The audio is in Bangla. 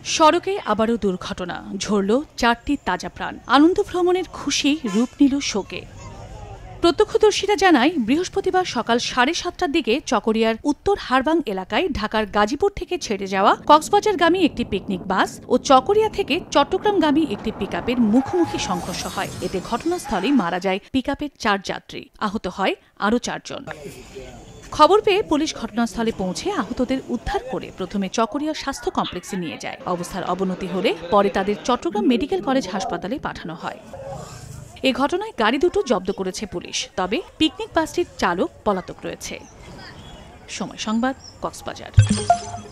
সড়কে আবারও দুর্ঘটনা, ঝরল 4টি তাজা প্রাণ। আনন্দ ভ্রমণের খুশি রূপ নিল শোকে। প্রত্যক্ষদর্শীরা জানায়, বৃহস্পতিবার সকাল 7:30টার দিকে চকরিয়ার উত্তর হারবাং এলাকায় ঢাকার গাজীপুর থেকে ছেড়ে যাওয়া কক্সবাজারগামী একটি পিকনিক বাস ও চকরিয়া থেকে চট্টগ্রামগামী একটি পিকআপের মুখোমুখি সংঘর্ষ হয়। এতে ঘটনাস্থলেই মারা যায় পিকআপের 4 যাত্রী, আহত হয় আরও 4 জন। খবর পেয়ে পুলিশ ঘটনাস্থলে পৌঁছে আহতদের উদ্ধার করে প্রথমে চকরিয়া স্বাস্থ্য কমপ্লেক্সে নিয়ে যায়। অবস্থার অবনতি হলে পরে তাদের চট্টগ্রাম মেডিকেল কলেজ হাসপাতালে পাঠানো হয়। এ ঘটনায় গাড়ি দুটো জব্দ করেছে পুলিশ, তবে পিকনিক বাসটির চালক পলাতক রয়েছে। সময় সংবাদ, কক্সবাজার।